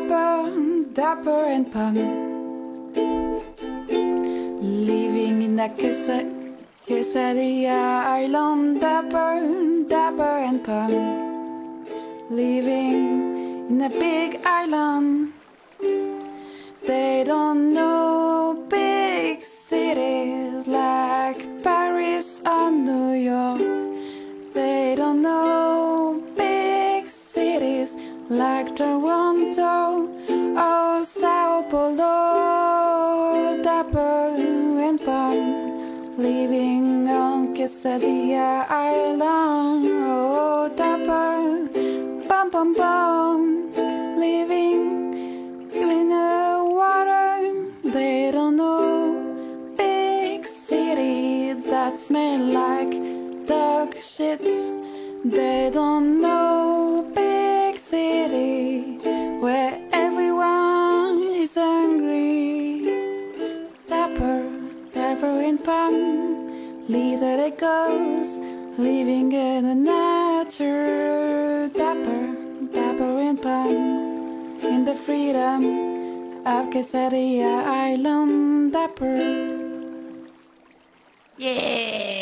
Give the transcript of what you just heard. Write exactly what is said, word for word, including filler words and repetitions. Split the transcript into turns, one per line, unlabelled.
Dapper, Dapper and Pomme. Living in a quesadilla island, Dapper, Dapper and Pomme. Living in a big island. They don't know big cities like Paris or New York. They don't know big cities like Toronto or Sao Paulo. Dapper and Pomme, living on Quesadilla Island. Oh, Dapper, Pomme, Pomme, Pomme, living in the water. They don't know big city that smell like dog shits. They don't know big city where everyone is hungry. Dapper, Dapper and Pomme, leader they goes, living in the nature. Dapper, Dapper and Pomme, in the freedom of Quesadilla Island. Dapper.
Yeah.